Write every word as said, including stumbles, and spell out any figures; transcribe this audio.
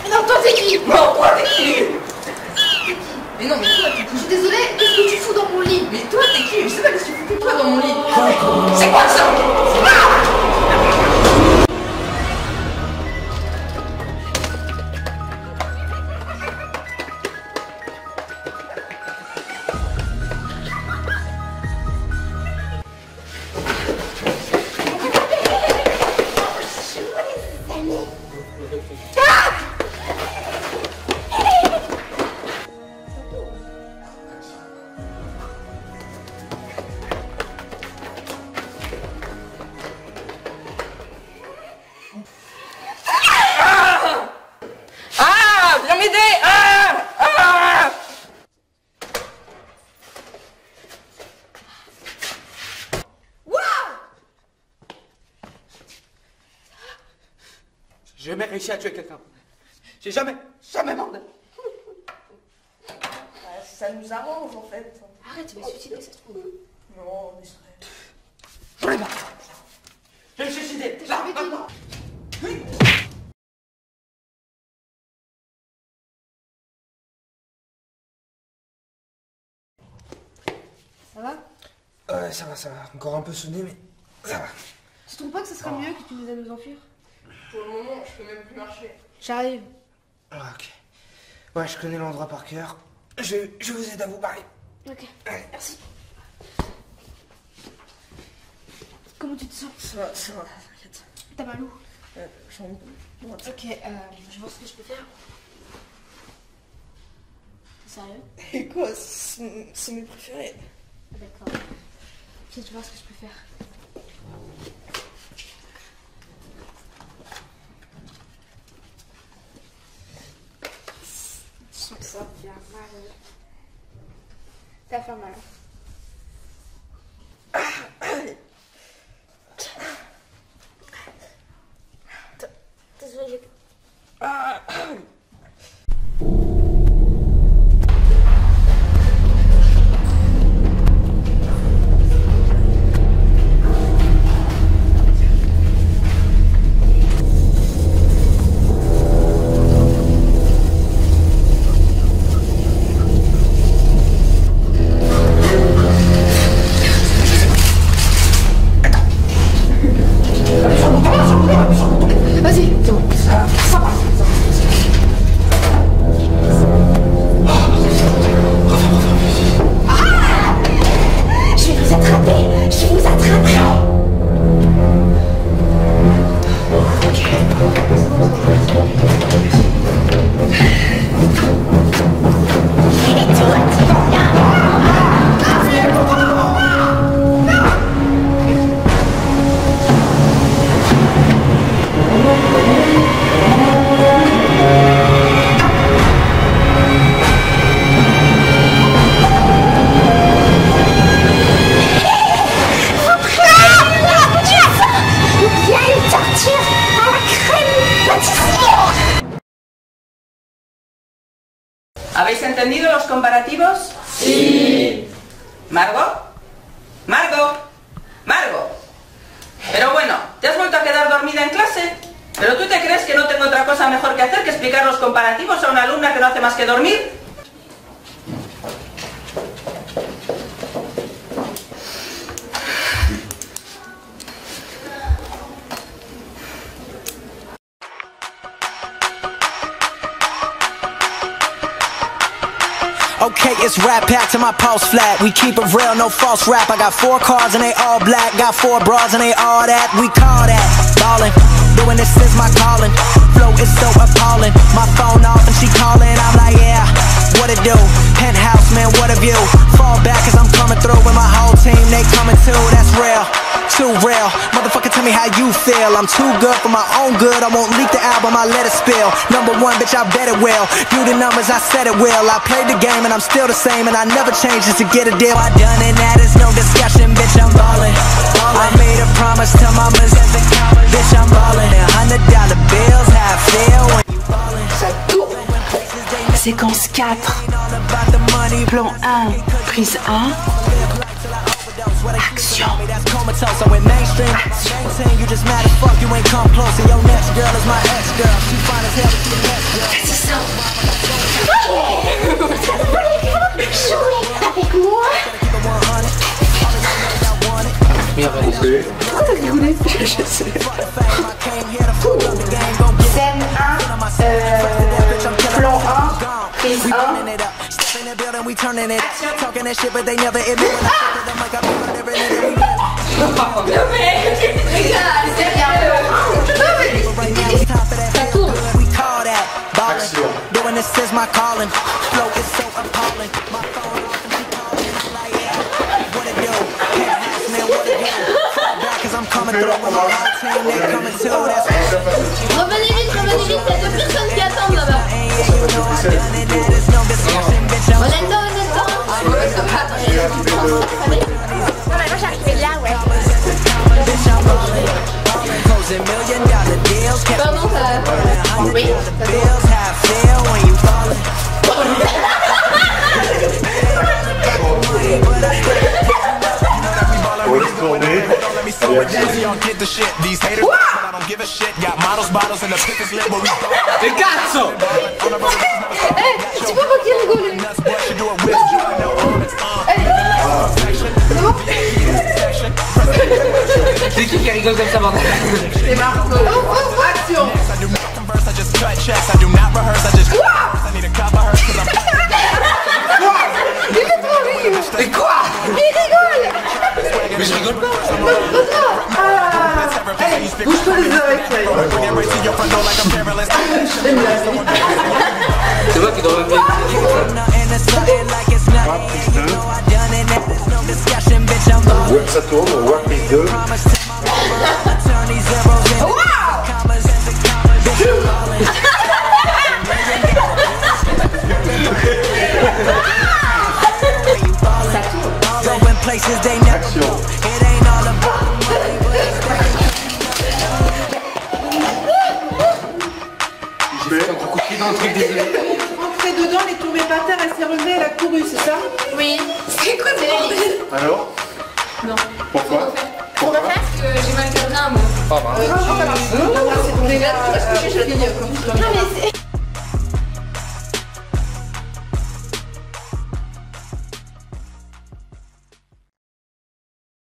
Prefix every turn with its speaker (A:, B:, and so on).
A: Non, toi t'es qui?
B: Non, toi t'es qui? Mais non, mais toi t'es qui?
A: Je suis désolée, qu'est-ce que tu fous dans mon lit?
B: Mais toi t'es qui? Je sais pas qu'est-ce que tu fous toi dans mon lit. C'est quoi ça?
C: J'ai jamais réussi à tuer quelqu'un. J'ai jamais, jamais mordé.
B: Bah, ça nous arrange en fait.
A: Arrête, tu vas te suicider, ça se trouve.
B: Non, mais serait...
C: J'en ai marre. Je vais me suicider. Là, maintenant. Oui.
A: Ça va?
C: Ouais, ça va, ça va. Encore un peu sonné, mais ça va.
A: Tu trouves pas que ce serait mieux que tu nous aides à nous enfuir?
B: Pour le moment, je peux même plus marcher.
A: J'arrive.
C: Ah, ok. Ouais, je connais l'endroit par cœur. Je, je vous aide à vous barrer.
A: Ok,
C: Allez.
A: merci. Comment tu te sens?
B: Ça va, ça va, t'inquiète.
A: T'as mal où?
B: Euh, jambe droite.
A: Ok, euh, je vais voir ce que je peux faire. T'es sérieux?
B: Et quoi? C'est c'est mes préférés.
A: Ah, d'accord. Ok, je vais voir ce que je peux faire. Je sens que ça va faire mal. Ça va faire mal. Désolée. Vas-y, c'est bon. Ça, ça va. Ah! Je vais vous attraper. Je vais vous attraper. Ok. Et toi, tu vas bien.
B: ¿Habéis entendido los comparativos? Sí. ¿Margot? ¿Margot? ¿Margot? Pero bueno, ¿te has vuelto a quedar dormida en clase? ¿Pero tú te crees que no tengo otra cosa mejor que hacer que explicar los comparativos a una alumna que no hace más que dormir?
D: Okay, it's rap pack to my pulse flat. We keep it real, no false rap. I got four cars and they all black. Got four bras and they all that. We call that ballin'. Doing this is my calling. Flow is so appalling. My phone off and she calling. I'm like, yeah, what it do? Penthouse, man, what a view. Fall back cause I'm coming through with my whole team. They coming too, that's real. Too real. Motherfucker, tell me how you feel. I'm too good for my own good. I won't leak the album, I let it spill. Number one, bitch, I bet it will. Do the numbers, I said it will. I played the game and I'm still the same. And I never changed just to get a deal. I done it, that is no discussion, bitch, I'm ballin'. I made a promise to mamas. Bitch, I'm ballin'. And hundred dollar bills, how I feel when you ballin'.
E: Séquence quatre. Plan un. Prise un. Action. Action. Je sais.
A: Scène un, euh, plan un, prise un.
D: Action. Doing this is my calling. Flow is so appalling. My phone off and she calling. Like, yeah, what it do? Can't ask me what it do. Back 'cause I'm coming through with my whole team. They coming too. That's
F: Revenez vite, revenez vite, il y a deux personnes qui attendent là-bas. On est dedans, on est dedans. Non mais moi j'arrivais là, ouais. Pardon, ça... Oui,
B: Che cazzo?
F: Eh, tu peux pas qu'il rigole.
B: C'est qui qui rigole comme ça, bordel?
A: C'est Marco. Oh, oh, action.
F: Il est trop rire.
B: Mais quoi?
F: Il rigole.
B: Mais je rigole pas.
A: Ah. Allez, bouge-toi les oreilles.
B: C'est moi qui dois me mettre.
G: Web ça tourne, Web prise deux. Action. Je mets.
A: Rentrée dedans, elle est tombée par terre, elle s'est relevée, elle a couru, c'est ça?
F: Oui. C'est quoi ce bordel?
G: Alors?
F: Non.
G: Pourquoi?
F: On va faire parce que j'ai mal au moi.
A: Non, non, c'est tombé là.
F: Non mais c'est...